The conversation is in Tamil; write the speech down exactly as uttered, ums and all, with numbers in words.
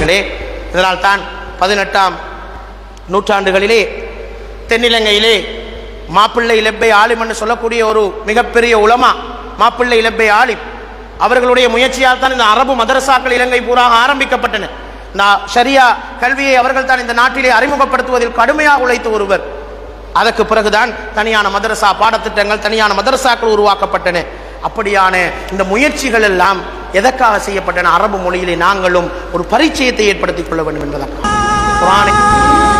கண்ணியமானவர்களே, இதனால் தான் பதினெட்டாம் நூற்றாண்டுகளிலே தென்னிலங்கையிலே மாப்பிள்ளை இலப்பை ஆலிம் என்று சொல்லக்கூடிய ஒரு மிகப்பெரிய உலமா, மாப்பிள்ளை இலப்பை ஆலிம், அவர்களுடைய முயற்சியால் தான் இந்த அரபு மதரசாக்கள் இலங்கை பூராக ஆரம்பிக்கப்பட்டன. இந்த ஷரியா கல்வியை அவர்கள் தான் இந்த நாட்டிலே அறிமுகப்படுத்துவதில் கடுமையாக உழைத்த ஒருவர். அதற்கு பிறகுதான் தனியான மதரசா பாடத்திட்டங்கள், தனியான மதரசாக்கள் உருவாக்கப்பட்டன. அப்படியான இந்த முயற்சிகள் எல்லாம் எதற்காக செய்யப்பட்டன? அரபு மொழியிலே நாங்களும் ஒரு பரிச்சயத்தை ஏற்படுத்திக் கொள்ள வேண்டும் என்பதற்காக. குர்ஆனை